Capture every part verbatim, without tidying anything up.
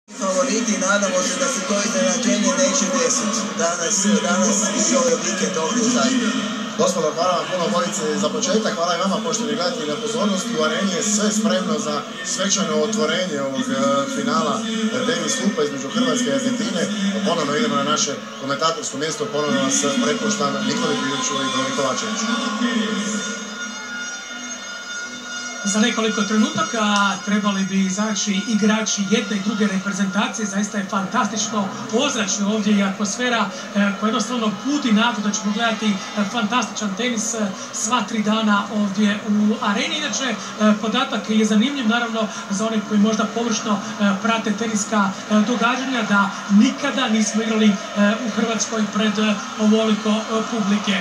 Favoriti i nadamo se da se to iznenađenje neće desiti. Danas, danas i ovaj vikend ovdje u Zagrebu. Gospodo, hvala vam puno obojice za početak, hvala i vama poštovani gledatelji na pozornosti. U areni je sve spremno za svečano otvorenje ovog finala tenis skupa između Hrvatske i Argentine. Ponovno idemo na naše komentatorsko mjesto, ponovno vas prepuštam Nikoli Piliću i Broni Kovačeviću. Za nekoliko trenutaka trebali bi izaći igrači jedne i druge reprezentacije. Zaista je fantastično ozračje ovdje i atmosfera koja jednostavno budi nadu da ćemo gledati fantastičan tenis sva tri dana ovdje u areni. Inače, podatak je zanimljiv naravno za one koji možda površno prate teniska događanja, da nikada nismo igrali u Hrvatskoj pred ovoliko publike.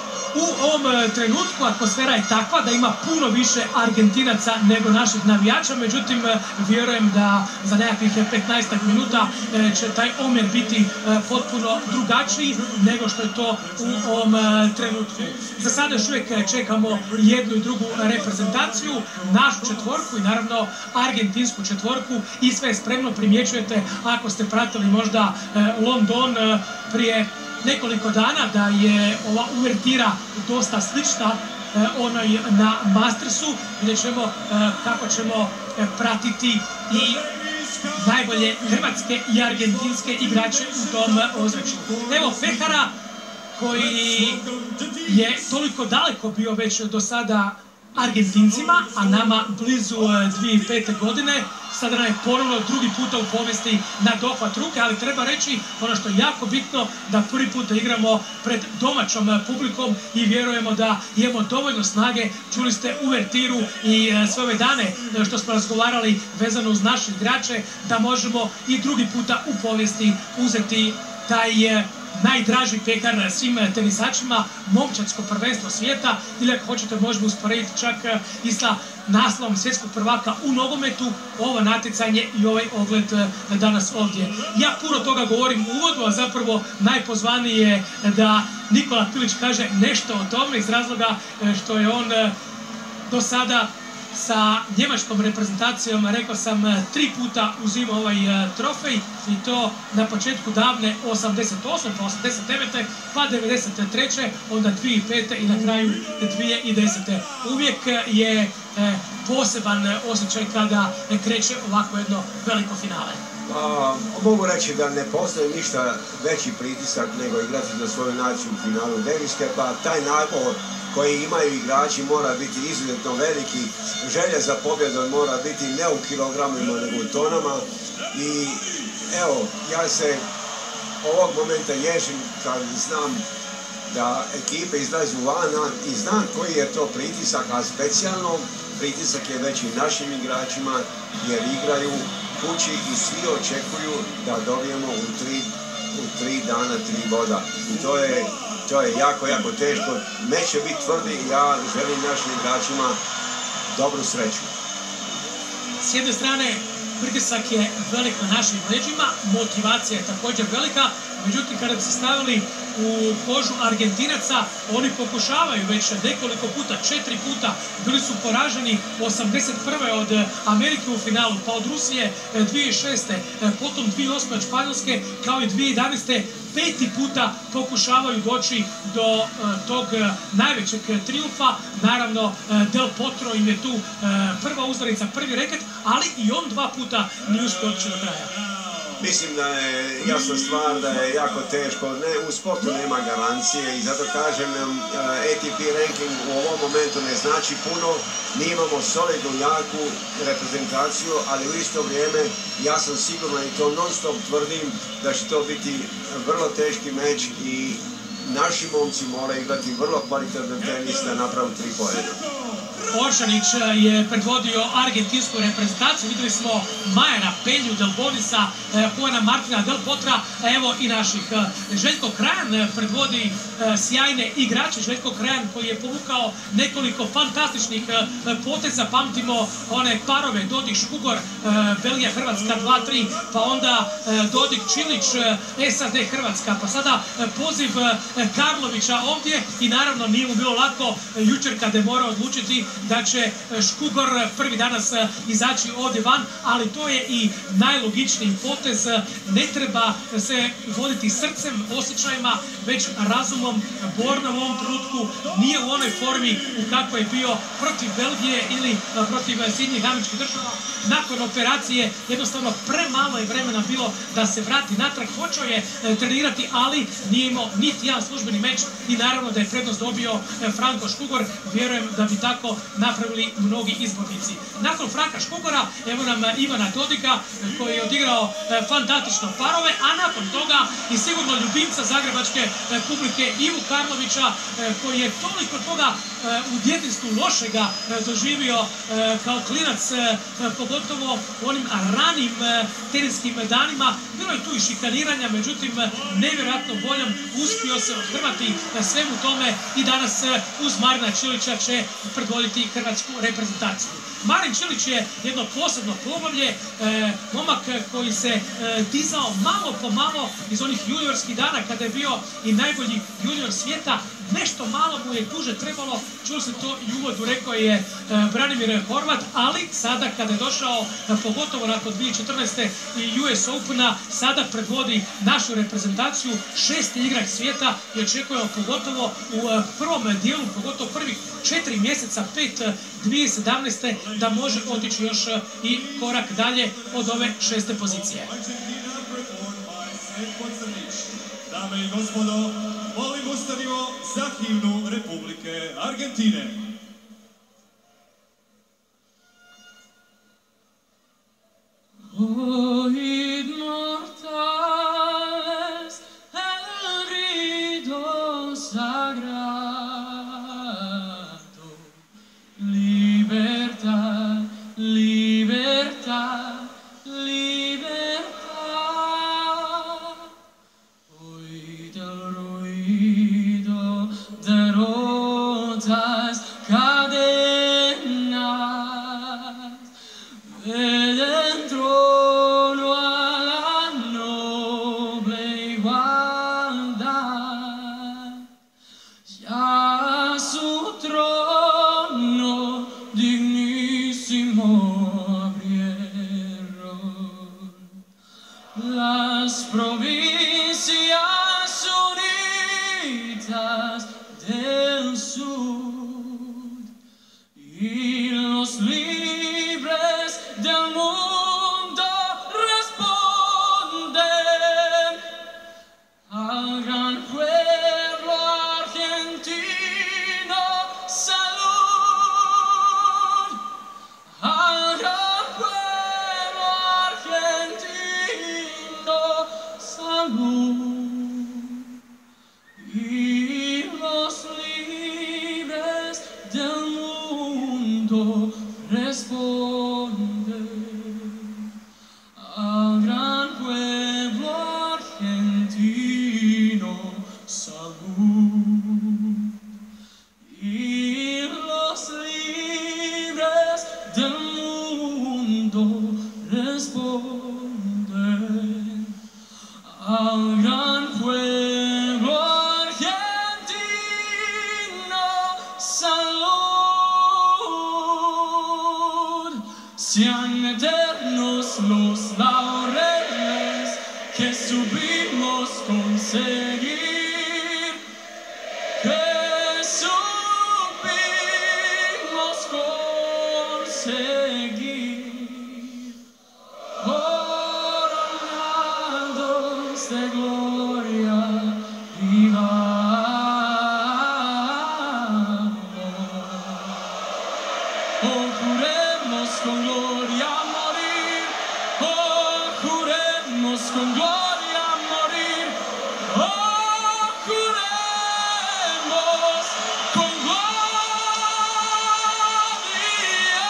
U ovom trenutku atmosfera je takva da ima puno više Argentinaca nego naših navijača, međutim vjerujem da za nekakvih petnaestak minuta će taj omjer biti potpuno drugačiji nego što je to u ovom trenutku. Za sada još uvijek čekamo jednu i drugu reprezentaciju, našu četvorku i naravno argentinsku četvorku, i sve je spremno. Primjećujete, ako ste pratili možda London prije nekoliko dana, da je ova uvertira dosta slična eh, onoj na Mastersu. Vidjet ćemo eh, kako ćemo eh, pratiti i najbolje hrvatske i argentinske igrače u tom ozračju. Evo Pehara, koji je toliko daleko bio već do sada Argentincima, a nama blizu dvije tisuće pete. godine. Sada nam je ponovno drugi puta u povijesti na dohvat ruke, ali treba reći ono što je jako bitno, da prvi puta igramo pred domaćom publikom i vjerujemo da imamo dovoljno snage. Čuli ste uvertiru i sve ove dane što smo razgovarali vezano uz naše igrače, da možemo i drugi puta u povijesti uzeti taj najdraži pehar svim tenisačima, momčadsko prvenstvo svijeta, ili ako hoćete možemo usporediti čak i sa naslovom svjetskog prvaka u nogometu, ovo natjecanje i ovaj ogled danas ovdje. Ja puno toga govorim u uvodu, a zapravo najpozvaniji je da Nikola Pilić kaže nešto o tome, iz razloga što je on do sada sa njemačkom reprezentacijom, rekao sam, tri puta uzimao ovaj trofej, i to na početku davne osamdeset osme, pa osamdeset devete, pa devedeset treće, onda dvije tisuće pete i na kraju dvije tisuće desete. Uvijek je poseban osjećaj kada kreće ovako jedno veliko finale. A, mogu reći da ne postoji ništa veći pritisak nego igrati za svoju naciju u finalu Daviske, pa taj napor koji imaju igrači mora biti izuzetno veliki. Želja za pobjedom mora biti ne u kilogramima nego u tonama. I evo, ja se ovog momenta ježim kad znam da ekipe izlazu vana i znam koji je to pritisak, a specijalno pritisak je već i našim igračima jer igraju kući i svi očekuju da dobijemo u tri, u tri dana tri boda. I to je To je jako, jako teško. Neće biti tvrdi i ja želim našim igračima dobru sreću. S jedne strane, pritisak je velik na našim leđima, motivacija je također velika, međutim kada bi se stavili u kožu Argentinaca, oni pokušavaju već nekoliko puta, četiri puta, bili su poraženi osamdeset prve od Amerike u finalu, pa od Rusije dvije tisuće šeste, potom dvije tisuće osme od Španjolske, kao i dvije tisuće jedanaeste. Peti puta pokušavaju doći do uh, tog uh, najvećeg uh, triumfa. Naravno, uh, Del Potro im je tu uh, prva uzdanica, prvi reket, ali i on dva puta nije uspio doći do kraja. Mislim da je jasna stvar da je jako teško. Ne, u sportu nema garancije i zato kažem, A T P ranking u ovom momentu ne znači puno. Mi imamo solidnu, jaku reprezentaciju, ali u isto vrijeme ja sam siguran i to non stop tvrdim da će to biti vrlo teški meč i naši momci moraju igrati vrlo kvalitetan tenis da napravi tri pobjede. Oršanić je predvodio argentinsku reprezentaciju, vidjeli smo Majera, Penju, Del Bonisa, Juana Martina, Del Potra, evo i naših. Željko Krajan predvodi sjajne igrače, Željko Krajan koji je povukao nekoliko fantastičnih poteza, pamtimo one parove Dodik Škugor, Belgija Hrvatska dva tri, pa onda Dodik Čilić, S A D Hrvatska, pa sada poziv Karlovića ovdje, i naravno nije mu bilo lako jučer kada je morao odlučiti da će Škugor prvi danas izaći ovdje van, ali to je i najlogičniji potez. Ne treba se voditi srcem, osjećajima, već razumom. Borna u ovom trenutku nije u onoj formi u kakvoj je bio protiv Belgije ili protiv Sjedinjenih Američkih Država. Nakon operacije jednostavno premalo je vremena bilo da se vrati natrag. Počeo je trenirati, ali nije imao niti jedan službeni meč i naravno da je prednost dobio Franko Škugor. Vjerujem da bi tako napravili mnogi izbornici. Nakon Franka Škugora evo nam Ivana Dodika koji je odigrao fantastično parove, a nakon toga i sigurno ljubimca zagrebačke publike Ivu Karlovića koji je toliko toga u djetinjstvu lošega doživio kao klinac, pogotovo u onim ranim teniskim danima. Bilo je tu i šikaniranja, međutim nevjerojatno voljom uspio se othrvati na svemu tome i danas uz Marina Čilića će predvoditi hrvatsku reprezentaciju. Marin Čilić je jedno posebno poglavlje, momak koji se dizao malo po malo iz onih juniorskih dana kada je bio i najbolji junior svijeta. Nešto malo mu je duže trebalo, čuo se to i u uvodu, rekao je Branimir Horvat, ali sada kada je došao, pogotovo nakon dvije tisuće četrnaeste i U S Opena, sada predvodi našu reprezentaciju, šesti igrač svijeta i očekujemo pogotovo u prvom dijelu, pogotovo prvih četiri mjeseca, pet dvije tisuće sedamnaeste da može otići još i korak dalje od ove šeste pozicije. Dame i gospodo, molim ustanimo za himnu Republike Argentine. O inmortales, el grito sagrado, libertad, libertad, libertad. Hoy del ruido de rotas cadenas, del trono a la noble igualdad, ya su trono dignísimo abrieron las provincias unidas del sur y los libres del mundo responden al gran pueblo argentino. Salud al gran pueblo argentino. Salud y los libres del mundo responden al gran pueblo argentino. Salud y los libres del mundo responden al gran pueblo argentino. Salud. Sean eternos los laureles que supimos conseguir, que supimos conseguir, coronados de gloria vivamos. Oh, juremos con gloria morir, oh, juremos con gloria morir, oh, juremos con gloria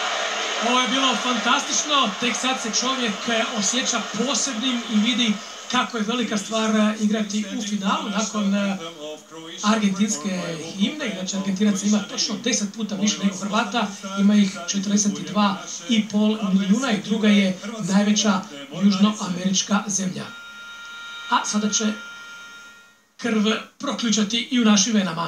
Ovo je bilo fantastično, tek sad se čovjek osjeća posebnim i vidi kako je velika stvar igrati u finalu nakon argentinske himne. Inače, Argentinaca ima točno deset puta više nego Hrvata, ima ih četrdeset dva i pol milijuna i druga je najveća južnoamerička zemlja. A sada će krv proključati i u našim venama.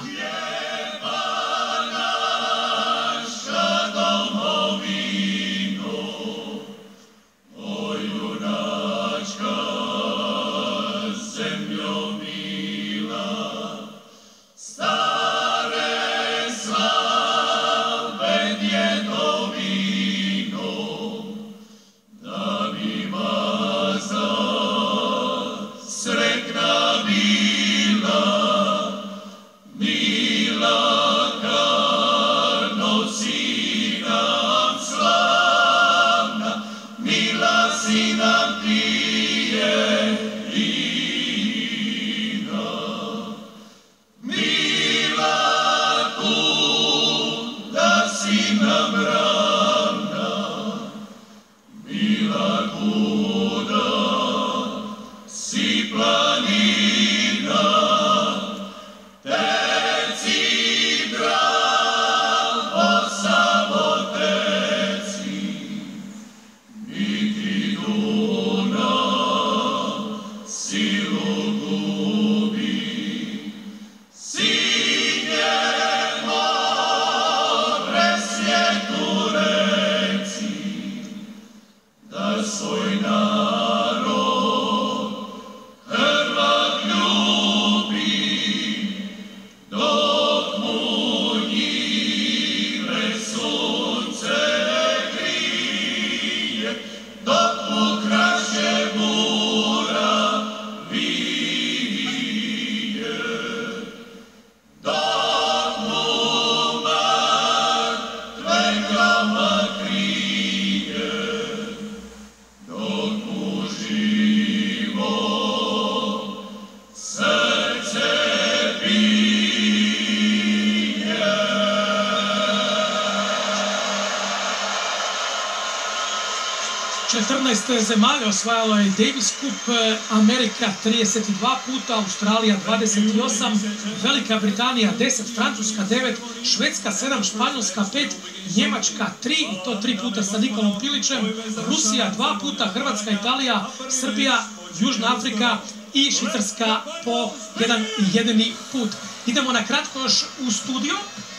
četrnaest zemalja osvajalo je Davis Cup, Amerika trideset dva puta, Australija dvadeset osam, Velika Britanija deset, Francuska devet, Švedska sedam, Španjolska pet, Njemačka tri i to tri puta sa Nikolom Pilićem, Rusija dva puta, Hrvatska, Italija, Srbija, Južna Afrika i Švicarska po jedan jedini put. Idemo na kratko još u studio.